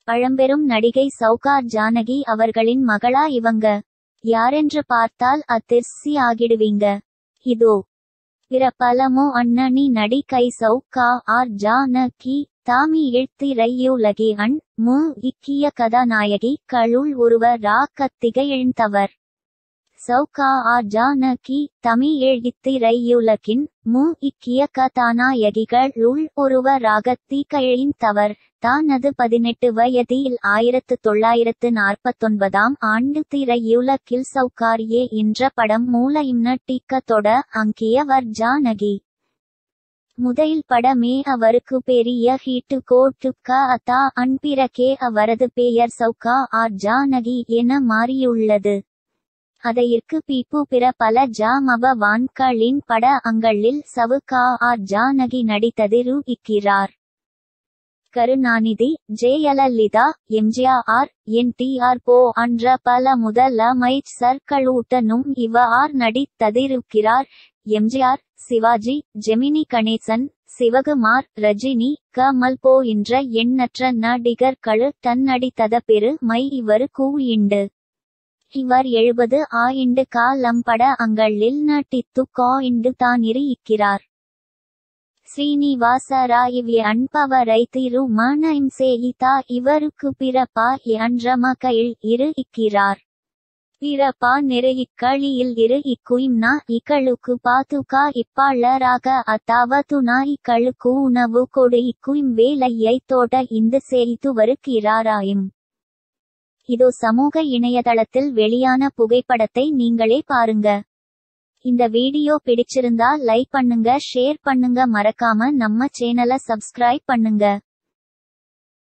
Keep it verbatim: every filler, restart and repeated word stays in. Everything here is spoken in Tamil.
பழம்பெரும் நடிகை சௌகார் ஜானகி அவர்களின் மகளா இவங்க? யாரென்று பார்த்தால் அதிர்ச்சி ஆகிடுவீங்க. இதோ பிரபலமோ அண்ணனி நடிகை சௌகார் ஜானகி தாமி எழுத்திரையுலகி அன் மு இக்கிய கதாநாயகி களுள் ஒருவராக திகழ்ந்தவர். சௌகார் ஜானகி தமிழ் எழுத்திரையுலகின் மு இக்கிய கதாநாயகிகளுள் ஒருவராக திகழ்ந்தவர். தனது பதினெட்டு வயதில் ஆயிரத்து தொள்ளாயிரத்து நாற்பத்தொன்பதாம் ஆண்டு திரையுலகில் சௌகாரியே என்ற படம் மூலம் நடிக்கத் தொடங்கியவர் ஜானகி. முதல் படமே அவருக்கு பெரிய ஹிட் கொடுக்க பிறகே அவரது பெயர் சௌகார் ஜானகி என மாறியுள்ளது. அதற்கு பின்பு பிற பல ஜாம்பவான்களின் படங்களில் சௌகார் ஜானகி நடித்திருக்கிறார். கருணாநிதி, ஜெயலலிதா, எம்ஜிஆர், என் டி ஆர் போன்ற பல முதலமைச்சர்களுடனும் இவர் நடித்திருக்கிறார். எம்ஜிஆர், சிவாஜி, ஜெமினி கணேசன், சிவகுமார், ரஜினி, கமல் போன்ற எண்ணற்ற நடிகர்களுடன் நடித்த பெருமை இவருக்கு உண்டு. இவர் எழுபது ஆண்டு காலம் படங்களில் நடித்து கொண்டு தான் இருக்கிறார். ஸ்ரீனிவாசராவ் என்பவரை திருமணம் செய்தார். இவருக்கு பிரபா என்ற மகள் இருக்கிறார். பிரபா நிறைகளில் இருக்கும் நாய்களுக்கு பாதுகாப்பாளராக அதாவது நாய்களுக்கு உணவு கொடுக்கும் வேலையை தொடர்ந்து செய்து வருகிறாராம். இதோ சமூக இணையதளத்தில் வெளியான புகைப்படத்தை நீங்களே பாருங்க. இந்த வீடியோ பிடிச்சிருந்தா லைக் பண்ணுங்க, ஷேர் பண்ணுங்க, மறக்காம நம்ம சேனலை சப்ஸ்கிரைப் பண்ணுங்க.